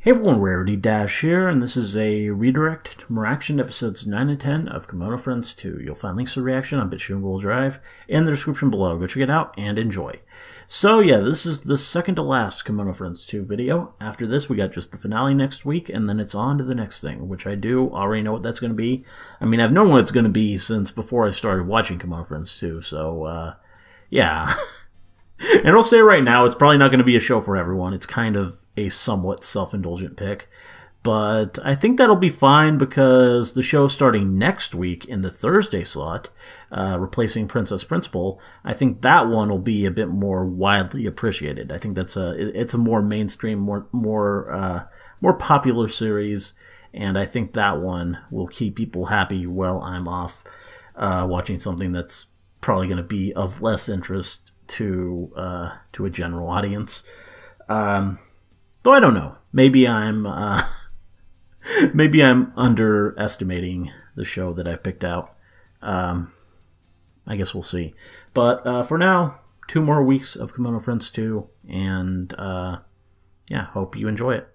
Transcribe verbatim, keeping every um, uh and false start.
Hey everyone, Rarity Dash here, and this is a redirect to more action episodes nine and ten of Kemono Friends two. You'll find links to the reaction on BitChute and Google Drive in the description below. Go check it out and enjoy. So yeah, this is the second to last Kemono Friends two video. After this, we got just the finale next week, and then it's on to the next thing, which I do already know what that's going to be. I mean, I've known what it's going to be since before I started watching Kemono Friends two, so uh, yeah. And I'll say right now, it's probably not going to be a show for everyone. It's kind of a somewhat self-indulgent pick. But I think that'll be fine because the show starting next week in the Thursday slot, uh, replacing Princess Principal, I think that one will be a bit more widely appreciated. I think that's a it's a more mainstream, more more uh, more popular series, and I think that one will keep people happy while I'm off uh, watching something that's probably going to be of less interest to uh, to a general audience. Um, though I don't know. Maybe I'm uh, maybe I'm underestimating the show that I picked out. Um, I guess we'll see. But uh, for now, two more weeks of Kemono Friends two, and uh, yeah, hope you enjoy it.